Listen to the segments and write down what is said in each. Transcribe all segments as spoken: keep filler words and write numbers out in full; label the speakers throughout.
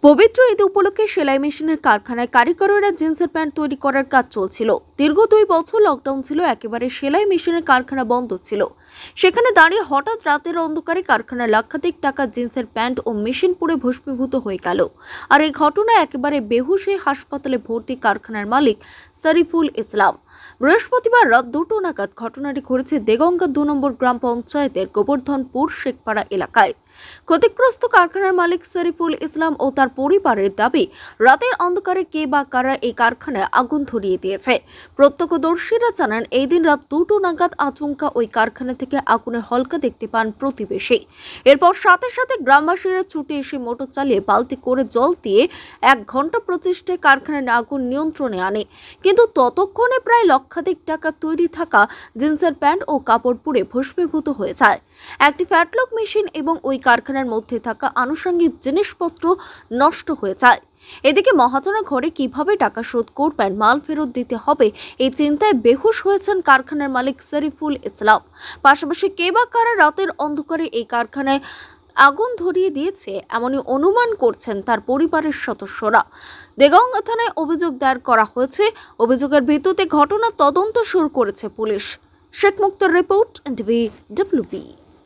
Speaker 1: পবিত্র ঈদ উপলক্ষে সেলাই মেশিনের কারখানায় কারিগরেরা জিন্সের প্যান্ট তৈরি করার কাজ চলছিল। দীর্ঘ দুই বছর লকডাউন ছিল, একেবারে সেলাই মেশিনের কারখানা বন্ধ ছিল। সেখানে দাঁড়িয়ে হঠাৎ রাতের অন্ধকারে কারখানার লক্ষাধিক টাকার জিন্সের প্যান্ট ও মেশিন পুড়ে ভস্মীভূত হয়ে গেল। আর এই ঘটনায় একেবারে বেহুশ হয়ে হাসপাতালে ভর্তি কারখানার মালিক শরীফুল ইসলাম। বৃহস্পতিবার রাত দুটো নাগাদ ঘটনাটি ঘটেছে দেগঙ্গা দু নম্বর গ্রাম পঞ্চায়েতের গোবর্ধনপুর শেখপাড়া এলাকায়। ক্ষতিগ্রস্ত কারখানার মালিক শরীফুল ইসলাম ও তার পরিবারের দাবি, রাতের অন্ধকারে কে বা কারা এই কারখানায় আগুন ধরিয়ে দিয়েছে। প্রত্যক্ষদর্শীরা জানান, এই দিন রাত দুটো নাগাদ আচমকা ওই কারখানা থেকে আগুনের হলকা দেখতে পান প্রতিবেশী। এরপর সাথে সাথে গ্রামবাসীরা ছুটে এসে মোটর চালিয়ে বালতি করে জল দিয়ে এক ঘন্টা প্রচেষ্টায় কারখানার আগুন নিয়ন্ত্রণে আনে। কিন্তু ততক্ষণে প্রায় লক্ষাধিক টাকা তৈরি থাকা জিন্সের প্যান্ট ও কাপড় পুড়ে ভস্মীভূত হয়ে যায়। একটি ফ্যাটলক মেশিন এবং ওই কারখানার মধ্যে থাকা আনুষঙ্গিক জিনিসপত্র নষ্ট হয়ে যায়। এদিকে মহাজনা ঘরে কিভাবে টাকা শোধ করবেন, মাল ফেরত দিতে হবে, এই চিন্তায় বেহুশ হয়েছেন কারখানার মালিক শরীফুল ইসলাম। পাশাপাশি কে বা কারা রাতের অন্ধকারে এই কারখানায় আগুন ধরিয়ে দিয়েছে এমনই অনুমান করছেন তার পরিবারের সদস্যরা। দেগঙ্গা থানায় অভিযোগ দায়ের করা হয়েছে। অভিযোগের ভিত্তিতে ঘটনা তদন্ত শুরু করেছে police. Sheikh Mukhtar report, NTV WB.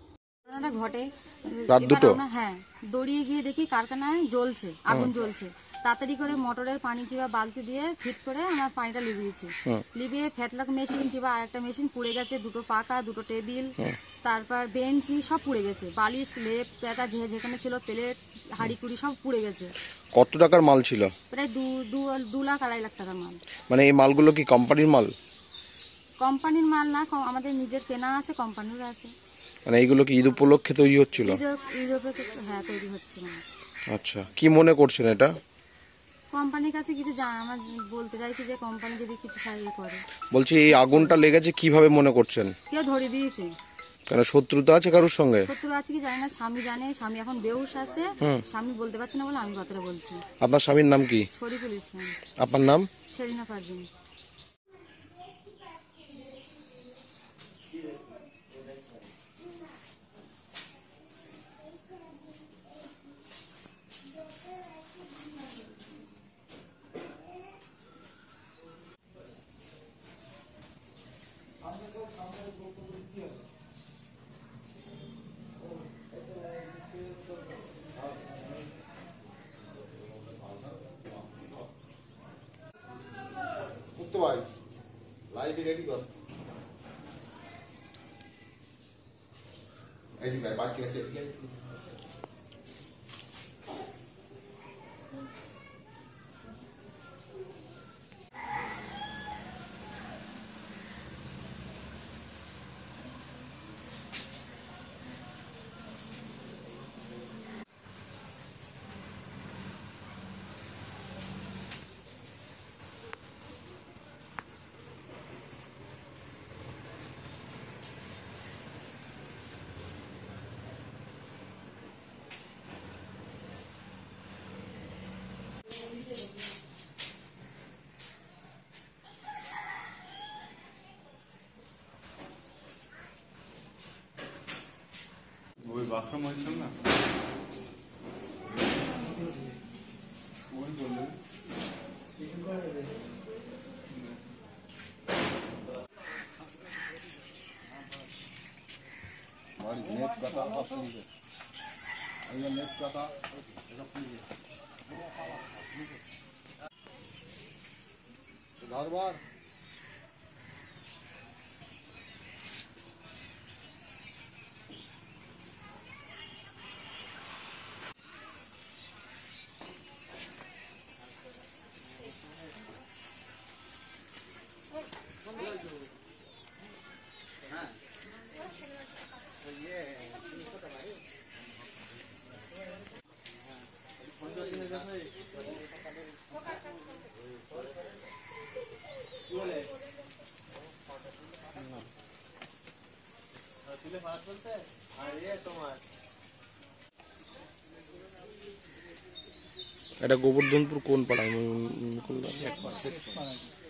Speaker 2: ঘটে
Speaker 3: রাত দুটো,
Speaker 2: হ্যাঁ, দৌড়িয়ে গিয়ে দেখি কারখানায় জ্বলছে, আগুন জ্বলছে। তাড়াতাড়ি করে মোটরের পানি কিংবা বালতি দিয়ে ফিট করে আমরা পানিটা লিভিয়েছি। লিভিয়ে ফ্যাটলক মেশিন কিংবা আরেকটা মেশিন পুড়ে গেছে, দুটো পাকা, দুটো টেবিল, তারপর বেঞ্চি সব পুড়ে গেছে, বালিশ, লেপ, পেতা যেখানে ছিল, প্লেট, হাড়ি কুড়ি সব পুড়ে গেছে।
Speaker 3: কত টাকার মাল ছিল?
Speaker 2: প্রায় দু দু লাখ আড়াই লাখ টাকার মাল। মানে
Speaker 3: এই মালগুলো কি কোম্পানির মাল?
Speaker 2: কোম্পানির মাল না, আমাদের নিজের কেনা আছে, কোম্পানির আছে।
Speaker 3: মানে এইগুলো কি ঈদ উপলক্ষে তৈরি হচ্ছিল?
Speaker 2: ঈদ উপলক্ষে, হ্যাঁ, তৈরি হচ্ছে।
Speaker 3: আচ্ছা, কি মনে করছেন এটা?
Speaker 2: কোম্পানির কাছে কিছু আমার বলতে চাইছি যে কোম্পানি যদি কিছু সাহায্য করে।
Speaker 3: বলছি, এই আগুনটা লেগেছে কিভাবে মনে করছেন?
Speaker 2: কেউ ধরে দিয়েছে।
Speaker 3: কেন, শত্রুতা আছে কারোর সঙ্গে?
Speaker 2: শত্রু আছে কি জানি না, স্বামী জানে। স্বামী এখন বেহুশ আছে, স্বামী বলতে পারছে না বলে আমি কথাটা বলছি।
Speaker 3: আপনার স্বামীর নাম কি?
Speaker 2: শরীফুল ইসলাম।
Speaker 3: আপনার নাম?
Speaker 2: শেরিনা পারভিন।
Speaker 4: ভাই লাইভ রেডি কর, এই ভাই বাকি আছে। ওই বাথরুম হয়েছিল না, ওই বলে নেট কথা নেট কথা ধরবার
Speaker 3: এটা গোবর্ধনপুর কোন পাড়ায়?